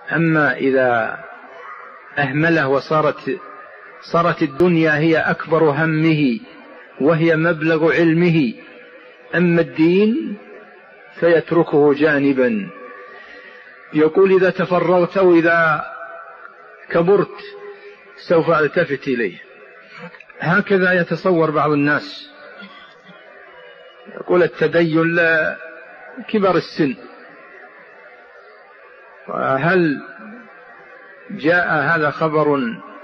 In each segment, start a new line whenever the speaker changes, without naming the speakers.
أما إذا أهمله صارت الدنيا هي أكبر همه وهي مبلغ علمه، أما الدين فيتركه جانبا. يقول: إذا تفرغت أو إذا كبرت سوف ألتفت إليه. هكذا يتصور بعض الناس، يقول التدين لكبر السن. وهل جاء هذا خبر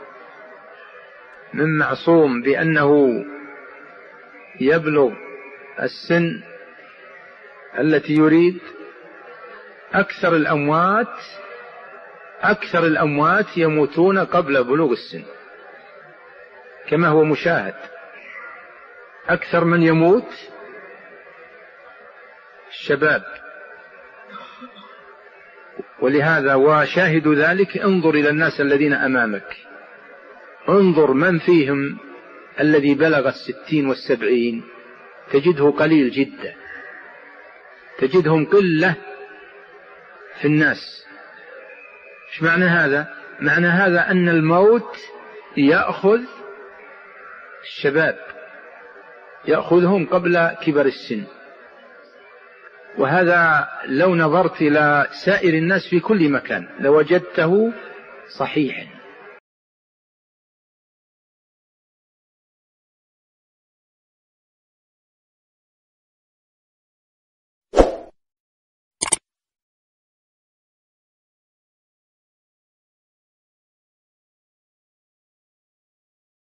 من معصوم بأنه يبلغ السن التي يريد؟ أكثر الأموات يموتون قبل بلوغ السن، كما هو مشاهد. أكثر من يموت الشباب. ولهذا وشاهد ذلك انظر إلى الناس الذين أمامك، انظر من فيهم الذي بلغ 60 و70 تجده قليل جدا، تجدهم قلة في الناس. ايش معنى هذا؟ معنى هذا أن الموت يأخذ الشباب، يأخذهم قبل كبر السن. وهذا لو نظرت إلى سائر الناس في كل مكان لوجدته صحيحا.